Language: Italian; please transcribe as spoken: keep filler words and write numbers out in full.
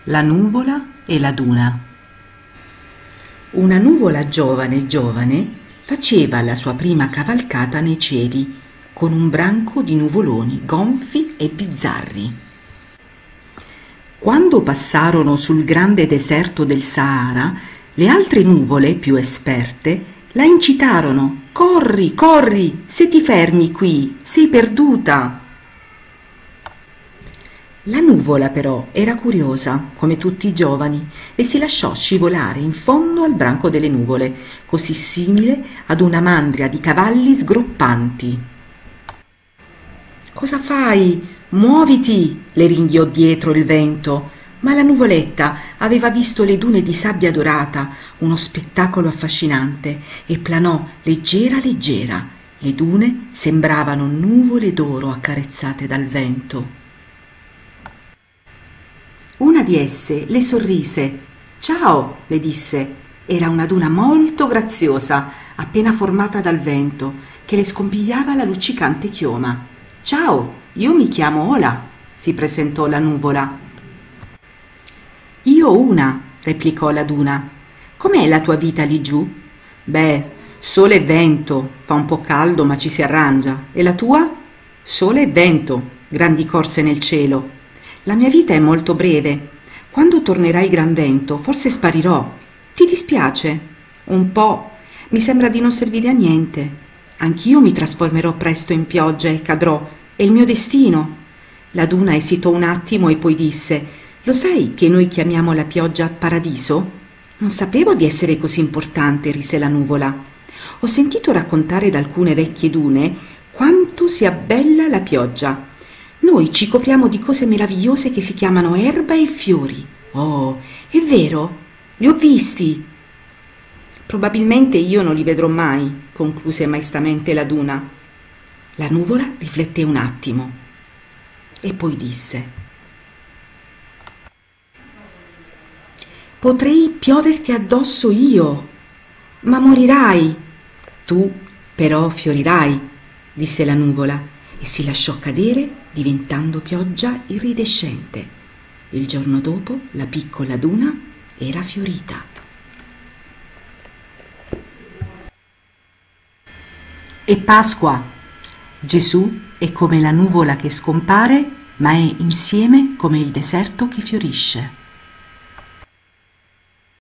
La nuvola e la duna. Una nuvola giovane giovane faceva la sua prima cavalcata nei cieli con un branco di nuvoloni gonfi e bizzarri. Quando passarono sul grande deserto del Sahara, le altre nuvole più esperte la incitarono: «Corri, corri, se ti fermi qui, sei perduta!» La nuvola però era curiosa, come tutti i giovani, e si lasciò scivolare in fondo al branco delle nuvole, così simile ad una mandria di cavalli sgroppanti. «Cosa fai? Muoviti!» le ringhiò dietro il vento, ma la nuvoletta aveva visto le dune di sabbia dorata, uno spettacolo affascinante, e planò leggera leggera. Le dune sembravano nuvole d'oro accarezzate dal vento. Una di esse le sorrise. «Ciao», le disse. Era una duna molto graziosa, appena formata dal vento, che le scompigliava la luccicante chioma. «Ciao, io mi chiamo Ola», si presentò la nuvola. «Io una», replicò la duna. «Com'è la tua vita lì giù?» «Beh, sole e vento, fa un po' caldo ma ci si arrangia. E la tua?» «Sole e vento, grandi corse nel cielo. La mia vita è molto breve. Quando tornerà il gran vento, forse sparirò. Ti dispiace?» «Un po'. Mi sembra di non servire a niente. Anch'io mi trasformerò presto in pioggia e cadrò. È il mio destino». La duna esitò un attimo e poi disse: «Lo sai che noi chiamiamo la pioggia paradiso?» «Non sapevo di essere così importante», rise la nuvola. «Ho sentito raccontare da alcune vecchie dune quanto sia bella la pioggia. Noi ci copriamo di cose meravigliose che si chiamano erba e fiori». «Oh, è vero? Li ho visti». «Probabilmente io non li vedrò mai», concluse maestamente la duna. La nuvola rifletté un attimo e poi disse: «Potrei pioverti addosso io, ma morirai. Tu però fiorirai», disse la nuvola, e si lasciò cadere diventando pioggia iridescente. Il giorno dopo la piccola duna era fiorita. È Pasqua. Gesù è come la nuvola che scompare, ma è insieme come il deserto che fiorisce.